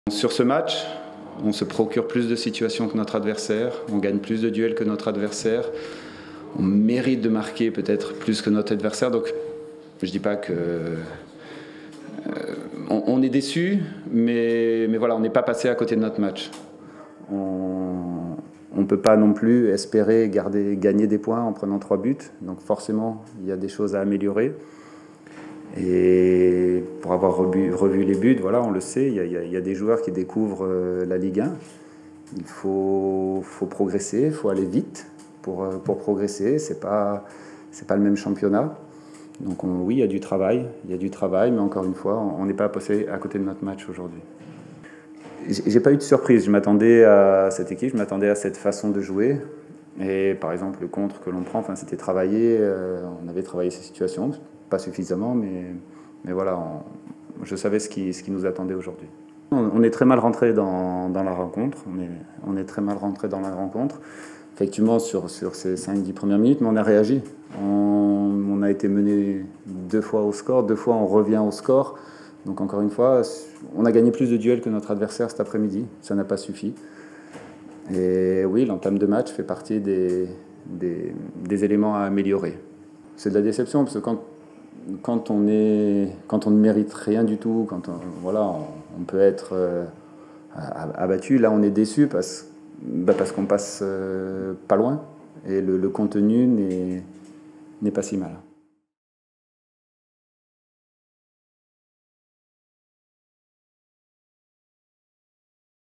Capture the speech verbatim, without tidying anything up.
Sur ce match, on se procure plus de situations que notre adversaire, on gagne plus de duels que notre adversaire, on mérite de marquer peut-être plus que notre adversaire. Donc je ne dis pas que... Euh, on, on est déçu, mais, mais voilà, on n'est pas passé à côté de notre match. On ne peut pas non plus espérer garder, gagner des points en prenant trois buts, donc forcément il y a des choses à améliorer. Et pour avoir revu, revu les buts, voilà, on le sait, il y, a, il y a des joueurs qui découvrent la Ligue un. Il faut, faut progresser, il faut aller vite pour, pour progresser. Ce n'est pas, c'est pas le même championnat. Donc on, oui, il y a du travail, il y a du travail, mais encore une fois, on n'est pas passé à côté de notre match aujourd'hui. J'ai pas eu de surprise, je m'attendais à cette équipe, je m'attendais à cette façon de jouer. Et par exemple, le contre que l'on prend, enfin, c'était travaillé, euh, on avait travaillé ces situations, pas suffisamment, mais, mais voilà, on, je savais ce qui, ce qui nous attendait aujourd'hui. On, on est très mal rentré dans, dans la rencontre, on est, on est très mal rentré dans la rencontre, effectivement sur, sur ces cinq dix premières minutes, mais on a réagi. On, on a été mené deux fois au score, deux fois on revient au score. Donc encore une fois, on a gagné plus de duels que notre adversaire cet après-midi, ça n'a pas suffi. Et oui, l'entame de match fait partie des, des, des éléments à améliorer. C'est de la déception, parce que quand, quand, on, est, quand on ne mérite rien du tout, quand on, voilà, on, on peut être euh, abattu, là on est déçu parce, bah parce qu'on passe euh, pas loin, et le, le contenu n'est pas si mal.